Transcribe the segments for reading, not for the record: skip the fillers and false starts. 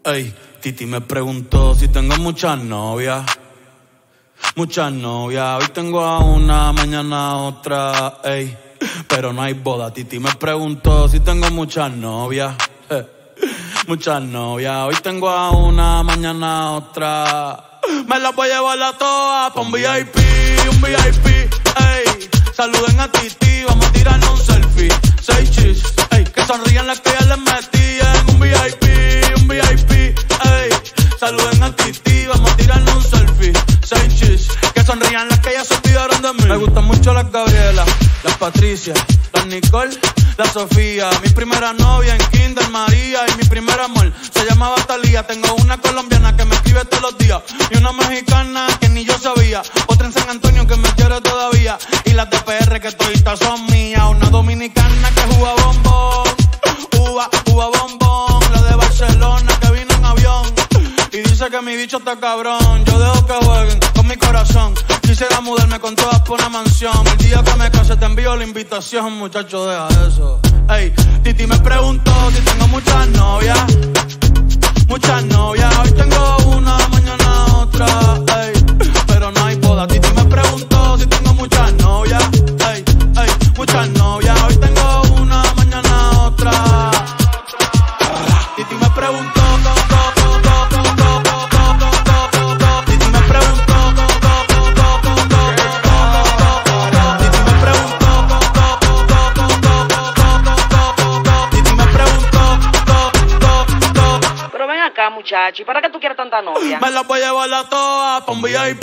Ey, Titi me preguntó si tengo muchas novias. Muchas novias, hoy tengo a una, mañana a otra, ey. Pero no hay boda. Titi me preguntó si tengo muchas novias. Muchas novias, hoy tengo a una, mañana a otra. Me las voy a llevar a todas pa' un VIP, ey. Saluden a Titi, vamos a tirarnos un selfie. 6 chis, ey. Que sonrían las que ya les metí en un VIP, ey. Saluden a Titi, vamos a tirarnos un selfie. 6 chis, que sonrían las que ya se olvidaron de mí. Me gustan mucho las Gabriela, las Patricia, las Nicole, la Sofía. Mi primera novia en Kinder María y mi primer amor se llamaba Talía. Tengo una colombiana que me escribe todos los días y una mexicana que ni yo sabía. Otra en San Antonio que me quiere todavía y las de PR que toditas son mías. Una dominicana que juega bombón, uva bombón. La de Barcelona que vino en avión y dice que mi bicho está cabrón. Yo dejo que jueguen con mi corazón. Quisiera mudarme con todas por una mansión. El día que me case te envío la invitación, muchacho, deja eso. Ey, Titi me preguntó si tengo muchas novias. Muchas novias, hoy tengo una, mañana otra, ey. Pero no hay boda. Titi me preguntó si tengo muchas novias. Ey, muchas novias, hoy tengo una, mañana otra. Titi me preguntó. Muchacho, ¿y para qué tú quieres tanta novia? Me las voy a llevar a todas pa' un VIP,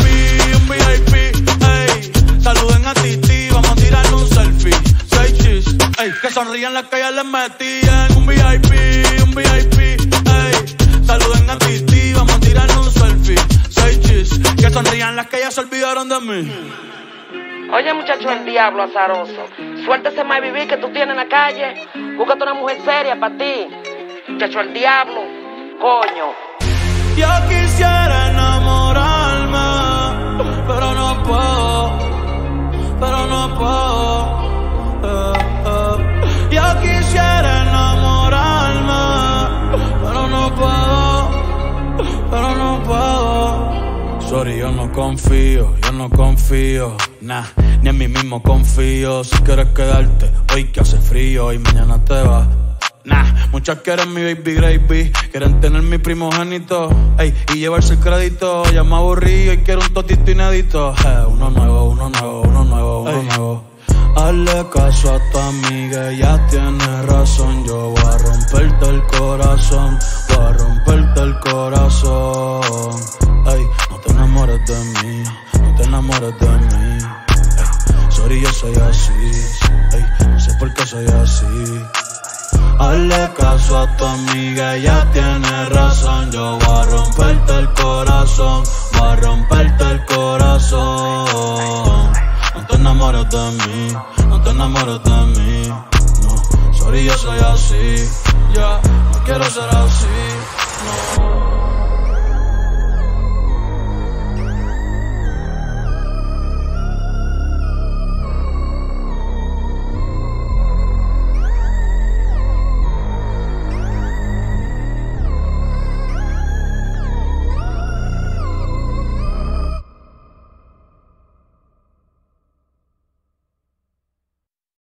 ey. Saluden a Titi, vamos a tirarnos un selfie. 6 chis, ey. Que sonrían las que ya les metí en un VIP, ey. Saluden a Titi, vamos a tirarnos un selfie. 6 chis, que sonrían las que ya se olvidaron de mí. Oye, muchacho, el diablo azaroso. Suéltese más vivir que tú tienes en la calle. Búscate una mujer seria para ti. Muchacho, el diablo. Coño. Yo quisiera enamorarme, pero no puedo, Yo quisiera enamorarme, pero no puedo, Sorry, yo no confío, nah, ni en mí mismo confío. Si quieres quedarte, hoy que hace frío y mañana te vas. Nah, muchas quieren mi baby gravy, quieren tener mi primogénito, ey, y llevarse el crédito. Ya me aburrí y quiero un totito inédito. Uno nuevo. Hazle caso a tu amiga, ella tiene razón. Yo voy a romperte el corazón, Ey, no te enamores de mí, ey, sorry, yo soy así, ey, no sé por qué soy así. Hazle caso a tu amiga, ella tiene razón. Yo voy a romperte el corazón, No te enamores de mí, no, sorry, yo soy así, ya, no quiero ser así.